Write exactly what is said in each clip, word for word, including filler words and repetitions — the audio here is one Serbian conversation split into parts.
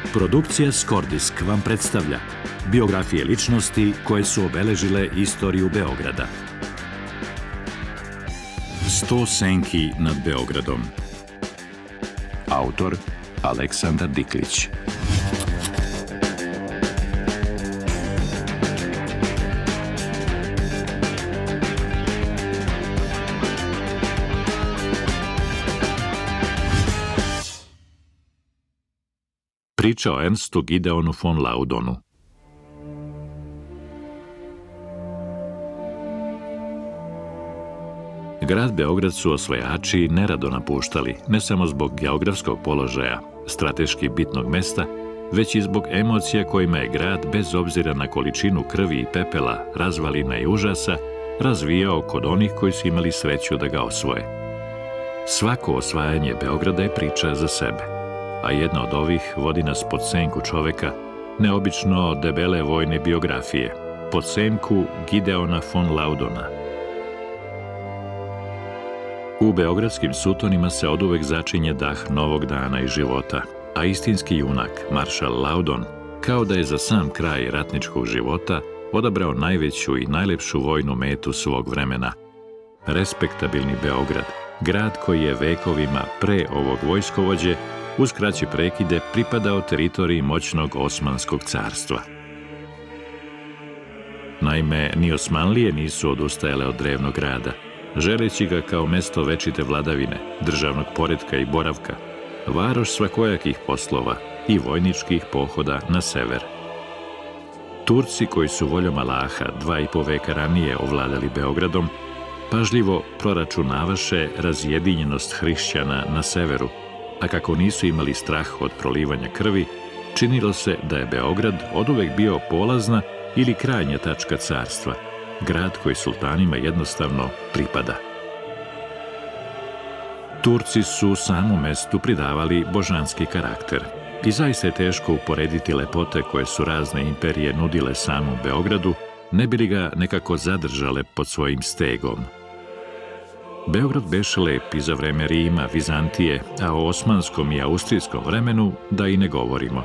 Produkcija Skordisk vam predstavlja biografije ličnosti koje su obeležile istoriju Beograda. Sto senki nad Beogradom. Autor Aleksandar Diklić. Priča o Ernstu Gideonu von Laudonu. Grad Beograd su osvajači nerado napuštali, ne samo zbog geografskog položaja, strateški bitnog mesta, već i zbog emocija kojima je grad, bez obzira na količinu krvi i pepela, razvalina i užasa, razvijao kod onih koji su imali sreću da ga osvoje. Svako osvajanje Beograda je priča za sebe, a jedna od ovih vodi nas pod senku čoveka, neobično debele vojne biografije, pod senku Gideona von Laudona. U beogradskim sutonima se oduvek začinje dah novog dana i života, a istinski junak, maršal Laudon, kao da je za sam kraj ratničkog života odabrao najveću i najlepšu vojnu metu svog vremena. Respektabilni Beograd, grad koji je vekovima pre ovog vojskovođe uz kraće prekide pripadao teritoriji moćnog Osmanskog carstva. Naime, ni Osmanlije nisu odustajale od drevnog grada, želeći ga kao mesto večite vladavine, državnog poretka i boravka, varoš svakojakih poslova i vojničkih pohoda na sever. Turci, koji su voljom Allaha dva i po veka ranije ovladali Beogradom, pažljivo proračunavaše razjedinjenost hrišćana na severu, a kako nisu imali strah od prolivanja krvi, činilo se da je Beograd oduvek bio polazna ili krajnja tačka carstva, grad koji sultanima jednostavno pripada. Turci su samom mestu pridavali božanski karakter i zaista je teško uporediti lepote koje su razne imperije nudile samom Beogradu, ne bi li ga nekako zadržale pod svojim stegom. Beograd beše lep i za vreme Rima, Vizantije, a o osmanskom i austrijskom vremenu da i ne govorimo.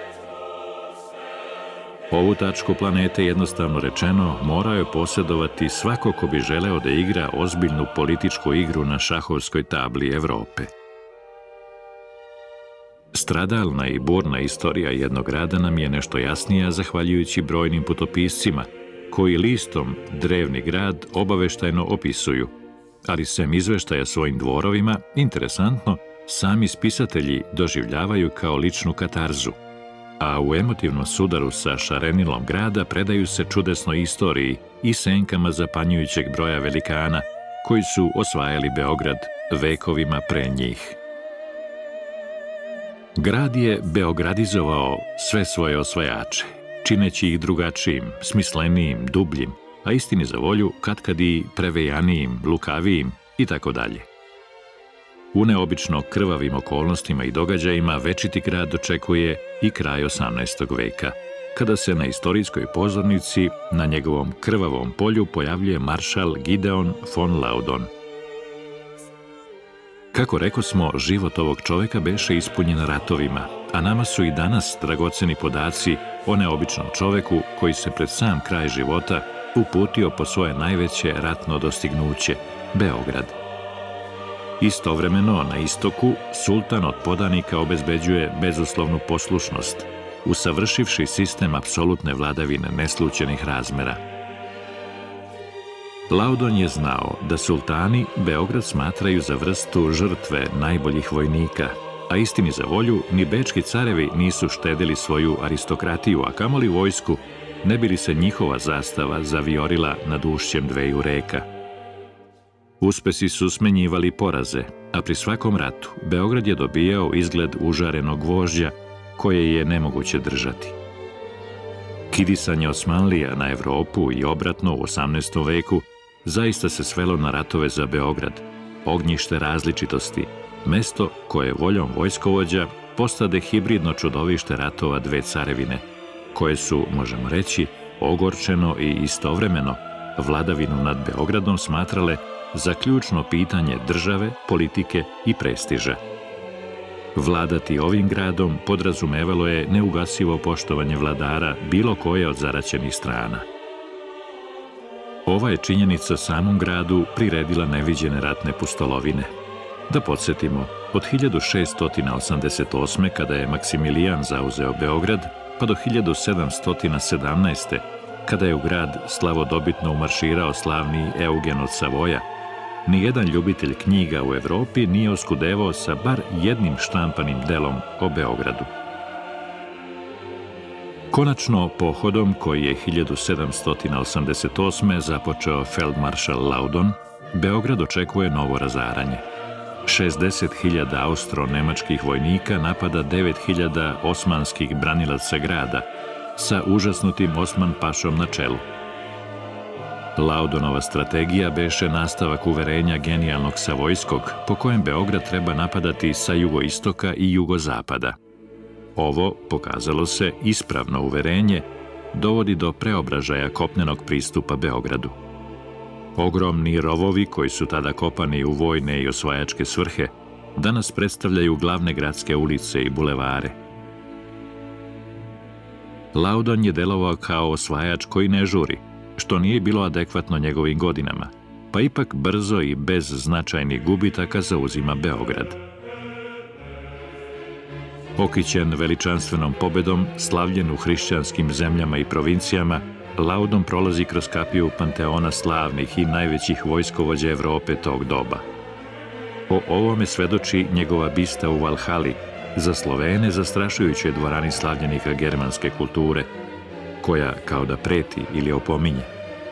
Ovu tačku planete, jednostavno rečeno, morao je posjedovati svako ko bi želeo da igra ozbiljnu političku igru na šahovskoj tabli Evrope. Stradalna i burna istorija jednog grada nam je nešto jasnija zahvaljujući brojnim putopiscima, koji listom Drevni grad obaveštajno opisuju, ali sem izveštaja svojim dvorovima, interesantno, sami spisatelji doživljavaju kao ličnu katarzu, a u emotivnom sudaru sa šarenilom grada predaju se čudesnoj istoriji i senkama zapanjujućeg broja velikana koji su osvajali Beograd vekovima pre njih. Grad je beogradizovao sve svoje osvajače, čineći ih drugačijim, smislenijim, dubljim, a istini za volju katkad i prevejanijim, lukavijim i tako dalje. U neobično krvavim okolnostima i događajima večiti grad dočekuje i kraj osamnaestog veka, kada se na istorijskoj pozornici na njegovom krvavom polju pojavljuje maršal Gideon von Laudon. Kako rekosmo, život ovog čoveka beše ispunjen ratovima, a nama su i danas dragoceni podaci o neobičnom čoveku koji se pred sam kraj života uputio po svoje najveće ratno dostignuće, Beograd. Istovremeno, na istoku, sultan od podanika obezbeđuje bezuslovnu poslušnost, usavršivši sistem apsolutne vladavine neslućenih razmera. Laudon je znao da sultani Beograd smatraju za vrstu žrtve najboljih vojnika, a istini za volju, ni bečki carevi nisu štedili svoju aristokratiju, a kamoli vojsku, ne bi li se njihova zastava zavijorila nad ušćem dveju reka. Uspesi su smenjivali poraze, a pri svakom ratu Beograd je dobijao izgled užarenog gvožđa koje je nemoguće držati. Kidisanje Osmanlija na Evropu i obratno u osamnaestom veku zaista se svelo na ratove za Beograd, ognjište različitosti, mesto koje voljom vojskovođa postade hibridno čudovište ratova dve carevine, koje su, možemo reći, ogorčeno i istovremeno vladavinu nad Beogradom smatrale za ključno pitanje države, politike i prestiža. Vladati ovim gradom podrazumevalo je neugasivo poštovanje vladara bilo koje od zaraćenih strana. Ova je činjenica samom gradu priredila neviđene ratne pustolovine. Da podsjetimo, od hiljadu šeststo osamdeset osme. kada je Maksimilijan zauzeo Beograd, pa do hiljadu sedamsto sedamnaeste. kada je u grad slavodobitno umarširao slavni Eugen od Savoja, nijedan ljubitelj knjiga u Evropi nije oskudevao sa bar jednim štampanim delom o Beogradu. Konačno, pohodom koji je hiljadu sedamsto osamdeset osme. započeo feldmaršal Laudon, Beograd očekuje novo razaranje. šezdeset hiljada austro-nemačkih vojnika napada devet hiljada osmanskih branilaca grada, sa užasnutim Osman pašom na čelu. Laudonova strategija beše nastavak uverenja genijalnog Savojskog, po kojem Beograd treba napadati sa jugoistoka i jugozapada. Ovo, pokazalo se, ispravno uverenje dovodi do preobražaja kopnenog pristupa Beogradu. Ogromni rovovi koji su tada kopani u vojne i osvajačke svrhe danas predstavljaju glavne gradske ulice i bulevare. Laudon je delovao kao osvajač koji ne žuri, što nije bilo adekvatno njegovim godinama, pa ipak brzo i bez značajnih gubitaka zauzima Beograd. Okićen veličanstvenom pobedom, slavljen u hrišćanskim zemljama i provincijama, Laudon prolazi kroz kapiju panteona slavnih i najvećih vojskovođa Evrope tog doba. O ovome svedoči njegova bista u Valhali, za Slovene zastrašujućoj dvorani slavljenika germanske kulture, koja kao da preti ili opominje.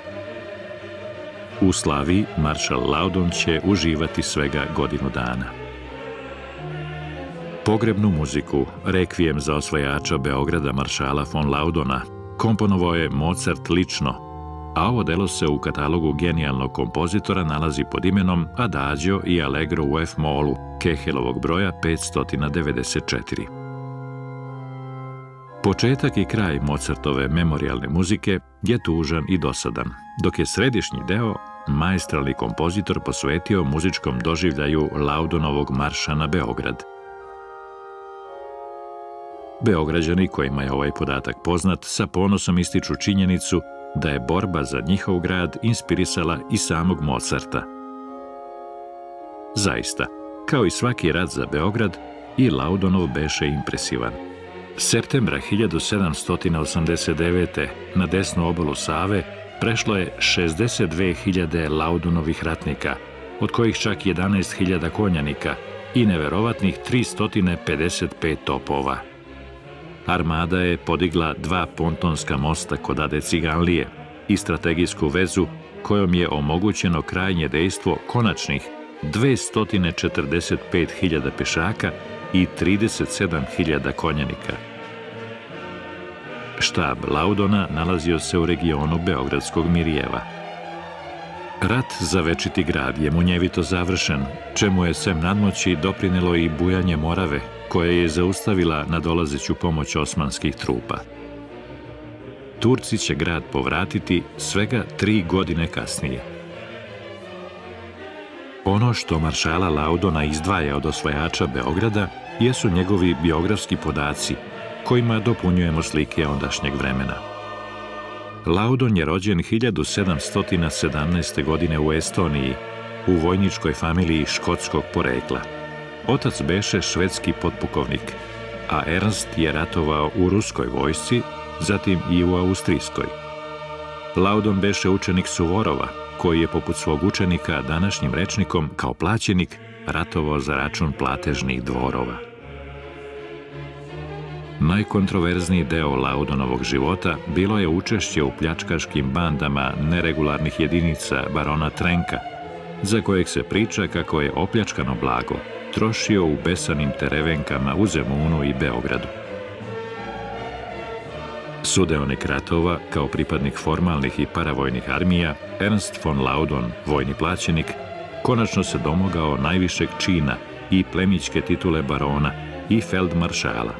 U slavi maršal Laudon će uživati svega godinu dana. Pogrebnu muziku, rekvijem za osvajača Beograda maršala von Laudona, komponovao je Mozart lično, a ovo delo se u katalogu genijalnog kompozitora nalazi pod imenom Adagio i Allegro u F-molu, Kehelovog broja petsto devedeset četiri. Početak i kraj Mozartove memorijalne muzike je tužan i dosadan, dok je središnji deo maestralni kompozitor posvetio muzičkom doživljaju Laudonovog marša na Beograd. Beograđani, kojima je ovaj podatak poznat, sa ponosom ističu činjenicu da je borba za njihov grad inspirisala i samog Mozarta. Zaista, kao i svaki rat za Beograd, i Laudonov beše impresivan. Septembra hiljadu sedamsto osamdeset devete. na desnu obalu Save prešlo je šezdeset dve hiljade Laudonovih ratnika, od kojih čak jedanaest hiljada konjanika i neverovatnih tristo pedeset pet topova. Armada je podigla dva pontonska mosta kod Ade Ciganlije i strategijsku vezu kojom je omogućeno krajnje dejstvo konačnih dvesta četrdeset pet hiljada pešaka i trideset sedam hiljada konjanika. Štab Laudona nalazio se u regionu Beogradskog Mirijeva. Rat za večiti grad je munjevito završen, čemu je sem nadmoći doprinelo i bujanje Morave, koja je zaustavila nadolazeću pomoć osmanskih trupa. Turci će grad povratiti svega tri godine kasnije. Ono što maršala Laudona izdvaja od osvajača Beograda jesu njegovi biografski podaci, kojima dopunjujemo slike ondašnjeg vremena. Laudon je rođen hiljadu sedamsto sedamnaeste. godine u Estoniji, u vojničkoj familiji škotskog porekla. Otac beše švedski potpukovnik, a Ernst je ratovao u ruskoj vojsci, zatim i u austrijskoj. Laudon beše učenik Suvorova, koji je poput svog učenika današnjim rečnikom kao plaćenik ratovao za račun platežnih dvorova. Najkontroverzniji deo Laudonovog života bilo je učešće u pljačkaškim bandama neregularnih jedinica barona Trenka, za kojeg se priča kako je opljačkano blago trošio u besanim terevenkama u Zemunu i Beogradu. Sudeonik ratova, kao pripadnik formalnih i paravojnih armija, Ernst von Laudon, vojni plaćenik, konačno se domogao najvišeg čina i plemićke titule barona i feldmaršala.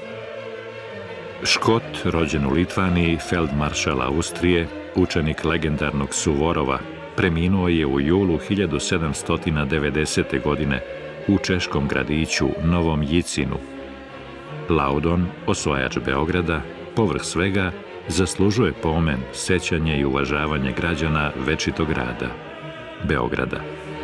Škot, rođen u Litvaniji, feldmaršal Austrije, učenik legendarnog Suvorova, preminuo je u julu hiljadu sedamsto devedesete. godine u češkom gradiću Novom Jicinu. Laudon, osvajač Beograda, povrh svega, zaslužuje pomen, sećanje i uvažavanje građana večitog grada, Beograda.